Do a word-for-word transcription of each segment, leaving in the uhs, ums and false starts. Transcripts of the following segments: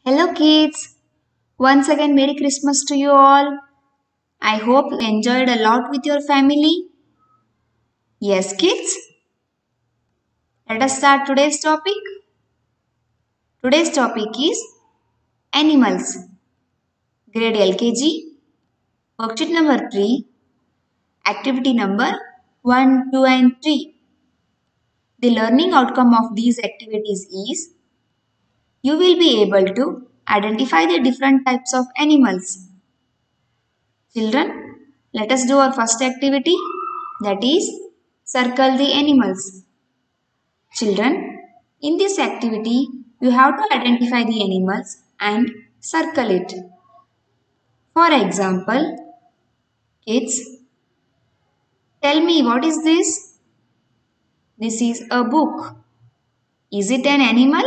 Hello kids! Once again Merry Christmas to you all. I hope you enjoyed a lot with your family. Yes kids? Let us start today's topic. Today's topic is animals. Grade L K G. Worksheet number three. Activity number one, two and three. The learning outcome of these activities is you will be able to identify the different types of animals. Children, let us do our first activity, that is circle the animals. Children, in this activity you have to identify the animals and circle it. For example, kids, tell me what is this? This is a book. Is it an animal?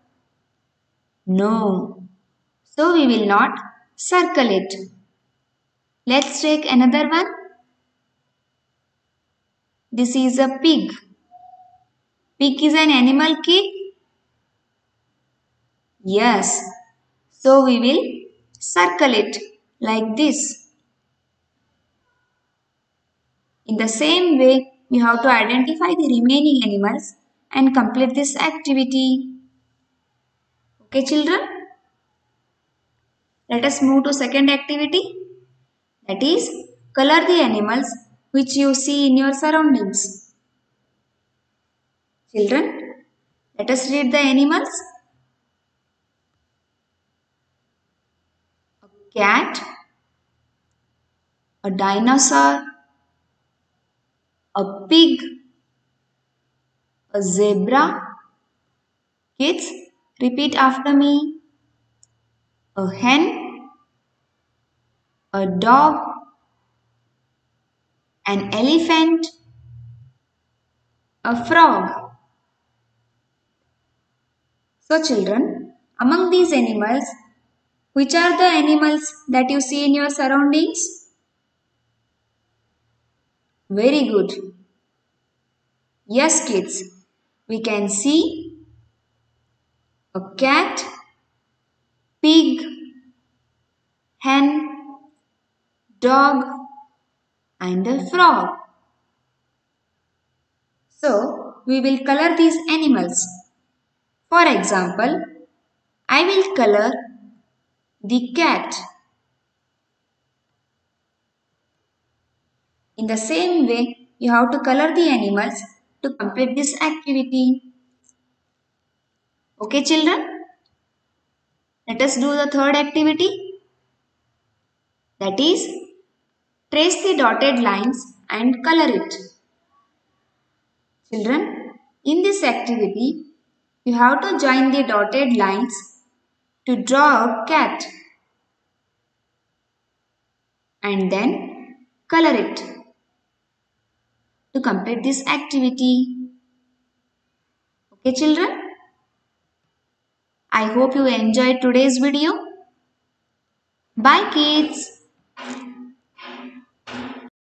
No. So we will not circle it. Let's take another one. This is a pig. Pig is an animal, kid? Yes. So we will circle it like this. In the same way, we have to identify the remaining animals and complete this activity. Okay children? Let us move to second activity. That is, color the animals which you see in your surroundings. Children, let us read the animals. A cat, a dinosaur, a pig, a zebra. Kids, repeat after me. A hen, a dog, an elephant, a frog. So children, among these animals, which are the animals that you see in your surroundings? Very good. Yes kids, we can see a cat, pig, hen, dog and a frog. So, we will color these animals. For example, I will color the cat. In the same way, you have to color the animals to complete this activity. Okay children? Let us do the third activity. That is, trace the dotted lines and color it. Children, in this activity, you have to join the dotted lines to draw a cat and then color it to complete this activity. Okay children? I hope you enjoyed today's video. Bye kids.